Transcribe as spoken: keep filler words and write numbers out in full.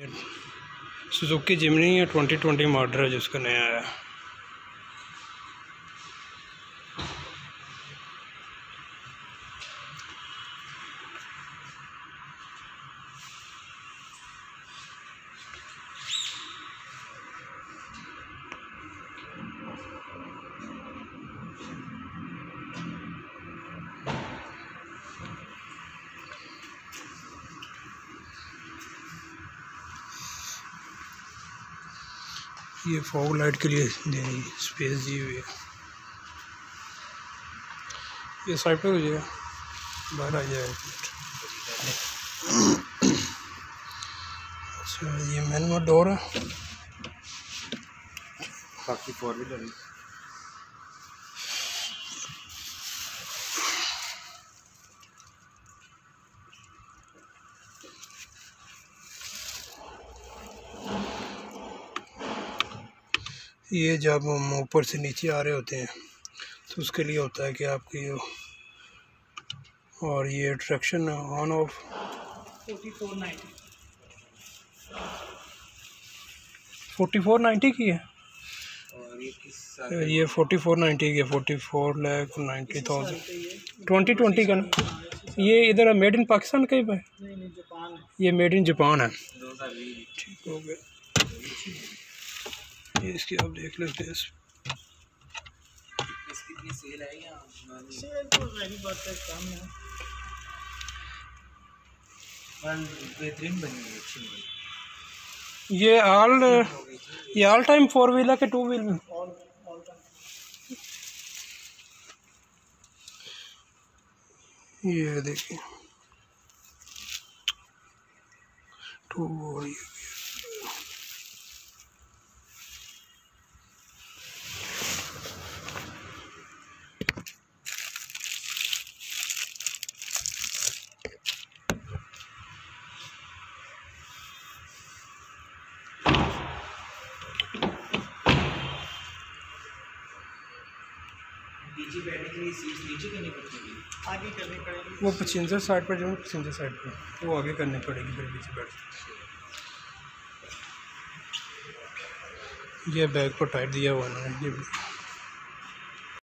Suzuki जिमनी है, twenty twenty model है जिसका नया आया। ये फॉग लाइट के लिए देनी स्पेस दी हुई है। ये साइड पे हो जाएगा, बाहर आ जाएगा। अच्छा, ये मैनुअल डोर है। बाकी फोर व्हीलर ये जब हम ऊपर से नीचे आ रहे होते हैं तो उसके लिए होता है कि आपकी, और ये traction on off forty four ninety की है। और ये किस ये फोर्टी फोर नाइन्टी की है, forty four lakh ninety thousand twenty twenty का ना। ये इधर मेड इन पाकिस्तान का ही है? ये मेड इन जापान है। ठीक हो गया, ये इसकी आप देख लेते हैं। कितनी सेल है या सेल तो मेरी बात है कम है, बेहतरीन बनी है, अच्छी बनी। ये ऑल ये ऑल टाइम फोर व्हीलर के two wheeler all all time. ये देखिए टू, और ये नीचे बैठने के लिए सीट नीचे करनी पड़ेगी, आगे करनी पड़ेगी। वो पैसेंजर साइड पर जो पैसेंजर साइड पर वो आगे करनी पड़ेगी, फिर पीछे बैठ। ये बैग को टाइट दिया हुआ है ना, ये